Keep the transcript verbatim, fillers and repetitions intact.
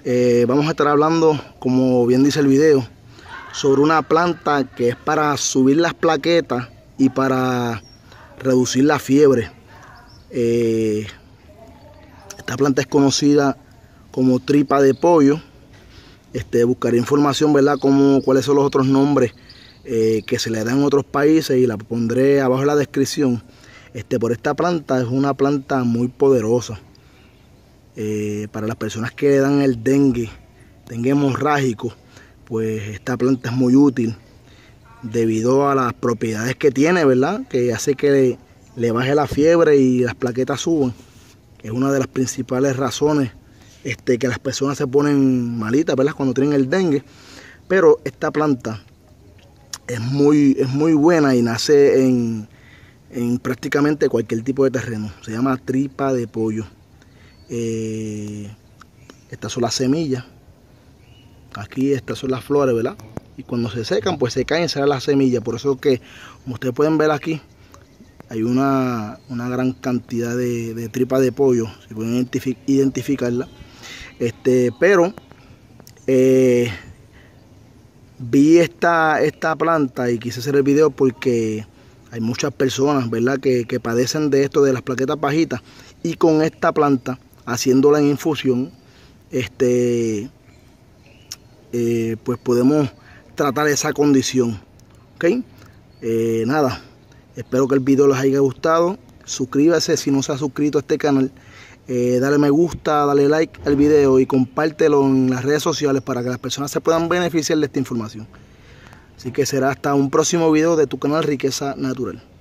Eh, vamos a estar hablando, como bien dice el video, sobre una planta que es para subir las plaquetas y para reducir la fiebre. Eh, esta planta es conocida como tripa de pollo. Este, buscaré información, ¿verdad?, como cuáles son los otros nombres eh, que se le dan en otros países y la pondré abajo en la descripción. Este, por esta planta es una planta muy poderosa. Eh, para las personas que le dan el dengue, dengue hemorrágico, pues esta planta es muy útil debido a las propiedades que tiene, ¿verdad?, que hace que le, le baje la fiebre y las plaquetas suban. Es una de las principales razones este, que las personas se ponen malitas, ¿verdad?, cuando tienen el dengue. Pero esta planta es muy, es muy buena y nace en, en prácticamente cualquier tipo de terreno. Se llama tripa de pollo. Eh, estas son las semillas. Aquí estas son las flores, ¿verdad? Y cuando se secan, pues se caen, será la semilla. Por eso que, como ustedes pueden ver aquí, hay una, una gran cantidad de, de tripa de pollo. Se pueden identific identificarla. Este, pero eh, vi esta, esta planta y quise hacer el video porque hay muchas personas, ¿verdad?, que, que padecen de esto, de las plaquetas bajitas. Y con esta planta, haciéndola en infusión, este, eh, pues podemos tratar esa condición. ¿Ok? Eh, nada, espero que el video les haya gustado. Suscríbase si no se ha suscrito a este canal. Eh, dale me gusta, dale like al video y compártelo en las redes sociales para que las personas se puedan beneficiar de esta información. Así que será hasta un próximo video de tu canal Riqueza Natural.